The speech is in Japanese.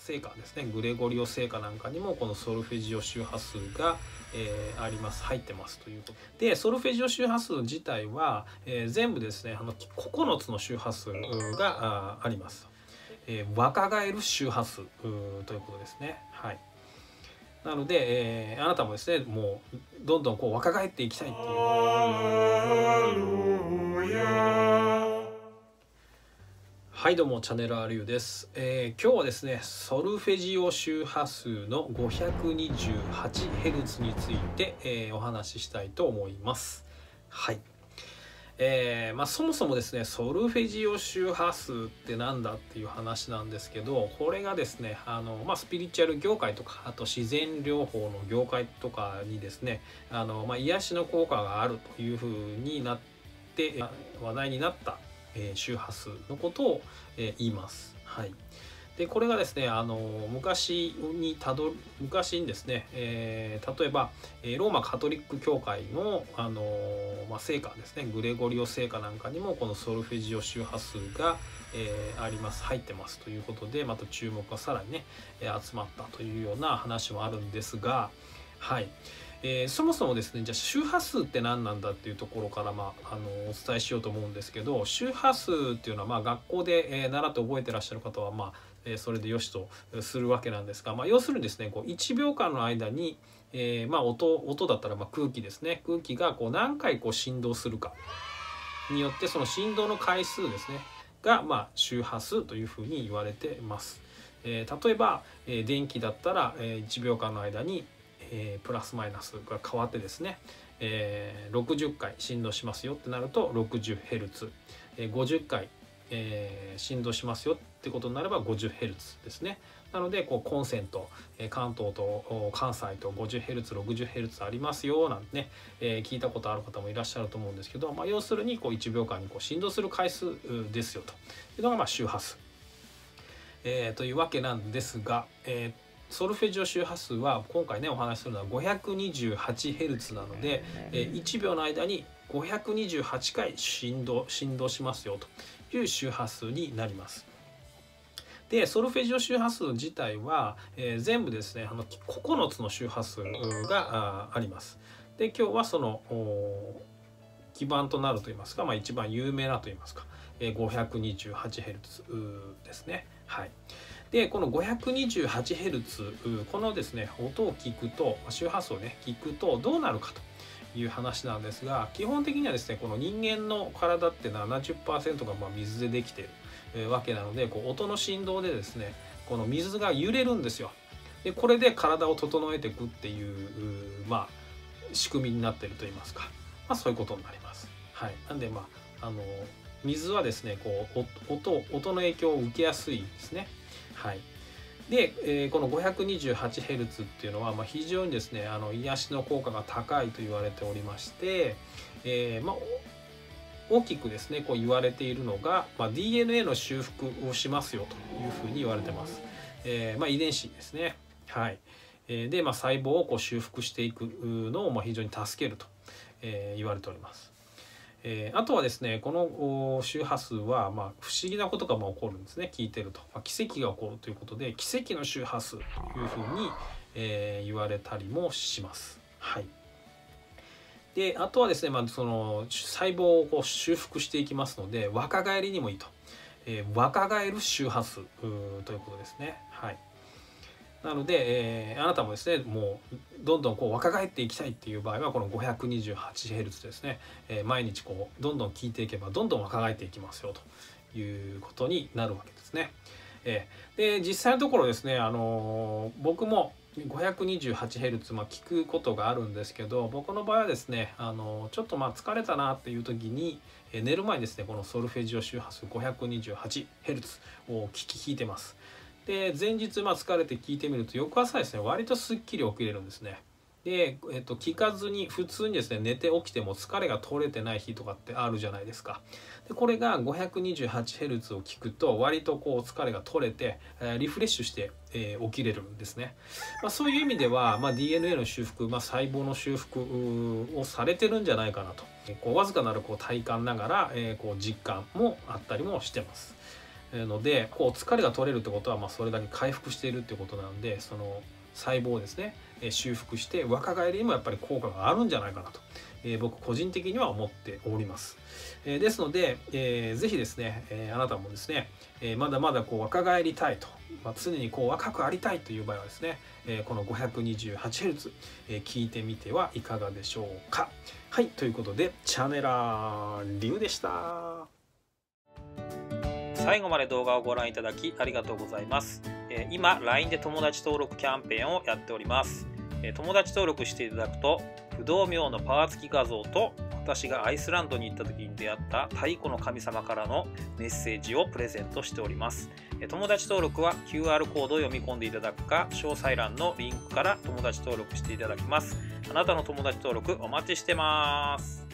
聖歌ですね、グレゴリオ聖歌なんかにもこのソルフェジオ周波数が、あります、入ってますということで、ソルフェジオ周波数自体は、全部ですね9つの周波数があります。若返る周波数ということですね。はい。なので、あなたもですねもうどんどんこう若返っていきたいっていう。はいどうもチャンネル RU です。今日はですねソルフェジオ周波数の 528Hz について、お話ししたいと思います。はい。そもそもですねソルフェジオ周波数ってなんだっていう話なんですけど、これがですねスピリチュアル業界とかあと自然療法の業界とかにですね癒しの効果があるというふうになって話題になった周波数のことを言います。はい。でこれがですね昔にですね、例えばローマカトリック教会の聖歌ですね、グレゴリオ聖歌なんかにもこのソルフェジオ周波数があります、入ってますということで、また注目がさらにね集まったというような話もあるんですが、はい。そもそもですね、じゃあ周波数って何なんだっていうところから、お伝えしようと思うんですけど、周波数っていうのは学校で習って覚えてらっしゃる方はそれでよしとするわけなんですが、要するにですねこう1秒間の間に、音だったら空気ですね、空気がこう何回こう振動するかによってその振動の回数ですねが周波数というふうに言われてます。例えば電気だったら1秒間の間にプラスマイナスが変わってですね、60回振動しますよってなると 60Hz、50回、振動しますよってことになれば 50Hz ですね。なのでこうコンセント関東と関西と 50Hz、60Hz ありますよなんてね、聞いたことある方もいらっしゃると思うんですけど、要するにこう1秒間にこう振動する回数ですよというのが周波数、というわけなんですが、ソルフェジオ周波数は今回ねお話しするのは 528Hz なので、1秒の間に528回振動しますよという周波数になります。でソルフェジオ周波数自体は、全部ですね9つの周波数があります。で今日はその基盤となるといいますか、一番有名なといいますか、528Hz ですね。はい。でこの 528Hz このですね音を聞くと周波数をね聞くとどうなるかという話なんですが、基本的にはですねこの人間の体って 70% が水でできているわけなので、こう音の振動でですねこの水が揺れるんですよ。でこれで体を整えていくっていう仕組みになっているといいますか、そういうことになります。はい。なんで水はですねこう音の影響を受けやすいですね。はい。で、この 528Hz っていうのは非常にですね癒しの効果が高いと言われておりまして、大きくですねこう言われているのが、DNA の修復をしますよというふうに言われてます。遺伝子ですね。はい。で、細胞をこう修復していくのを非常に助けると、言われております。あとはですねこの周波数は不思議なことが起こるんですね。聞いてると、奇跡が起こるということで奇跡の周波数というふうに、言われたりもします。はい。であとはですね、その細胞をこう修復していきますので若返りにもいいと、若返る周波数ということですね。はい。なので、あなたもですねもうどんどんこう若返っていきたいっていう場合はこの 528Hz ですね、毎日こうどんどん聞いていけばどんどん若返っていきますよということになるわけですね。で実際のところですね僕も 528Hz 聞くことがあるんですけど、僕の場合はですねちょっと疲れたなっていう時に寝る前にですねこのソルフェジオ周波数 528Hz を聞いてます。で前日疲れて聞いてみると翌朝ですね割とすっきり起きれるんですね。で、聞かずに普通にですね寝て起きても疲れが取れてない日とかってあるじゃないですか。でこれが 528Hz を聞くと割とこう疲れが取れてリフレッシュして、起きれるんですね。そういう意味では、DNA の修復、細胞の修復をされてるんじゃないかなと、こうわずかなるこう体感ながら、こう実感もあったりもしてます。 のでこう疲れが取れるってことは、まあ、それだけ回復しているってことなんで、その細胞をですね修復して若返りにもやっぱり効果があるんじゃないかなと、僕個人的には思っております。ですので、ぜひですね、あなたもですね、まだまだこう若返りたいと、常にこう若くありたいという場合はですね、この 528Hz、聞いてみてはいかがでしょうか。はい、ということでチャネラーリュウでした。最後まで動画をご覧いただきありがとうございます。今 LINE で友達登録キャンペーンをやっております。友達登録していただくと不動明のパワー付き画像と私がアイスランドに行った時に出会った太古の神様からのメッセージをプレゼントしております。友達登録は QR コードを読み込んでいただくか、詳細欄のリンクから友達登録していただきます。あなたの友達登録お待ちしてます。